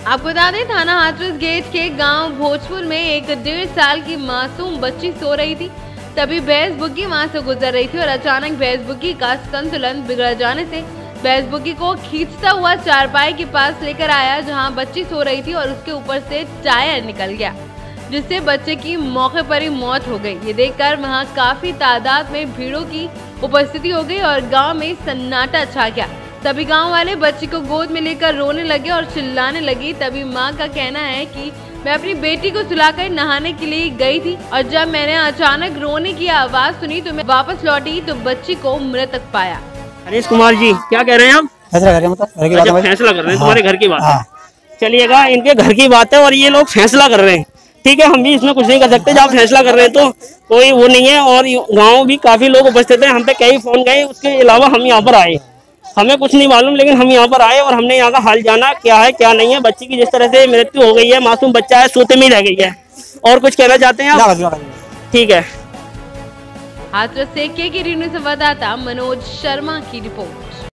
आपको बता दें, थाना हाथरस गेट के गांव भोजपुर में एक 1.5 साल की मासूम बच्ची सो रही थी। तभी भैंस बुग्गी वहां से गुजर रही थी और अचानक भैंस बुग्गी का संतुलन बिगड़ जाने से भैंस बुग्गी को खींचता हुआ चारपाई के पास लेकर आया, जहां बच्ची सो रही थी और उसके ऊपर से टायर निकल गया, जिससे बच्चे की मौके पर ही मौत हो गई। ये देखकर वहां काफी तादाद में भीड़ों की उपस्थिति हो गई और गांव में सन्नाटा छा गया। तभी गांव वाले बच्ची को गोद में लेकर रोने लगे और चिल्लाने लगी। तभी मां का कहना है कि मैं अपनी बेटी को सुलाकर नहाने के लिए गई थी और जब मैंने अचानक रोने की आवाज सुनी तो मैं वापस लौटी तो बच्ची को मृतक पाया। हरीश कुमार जी, क्या कह रहे हैं आप? फैसला कर रहे हैं, मतलब फैसला कर रहे हैं, तुम्हारे घर की बात है। हाँ। चलिएगा, इनके घर की बात है और ये लोग फैसला कर रहे हैं, ठीक है। हम भी इसमें कुछ नहीं कर सकते। जब आप फैसला कर रहे हैं तो कोई वो नहीं है। और गांव भी काफी लोग उपस्थित हैं, हम पे कई फोन गए, उसके अलावा हम यहाँ पर आए। हमें कुछ नहीं मालूम, लेकिन हम यहाँ पर आए और हमने यहाँ का हाल जाना, क्या है क्या नहीं है। बच्ची की जिस तरह से मृत्यु हो गई है, मासूम बच्चा है, सोते में ही रह गई है। और कुछ कहना चाहते हैं आप? ठीक है। हाथरस से के न्यूज़ संवाददाता मनोज शर्मा की रिपोर्ट।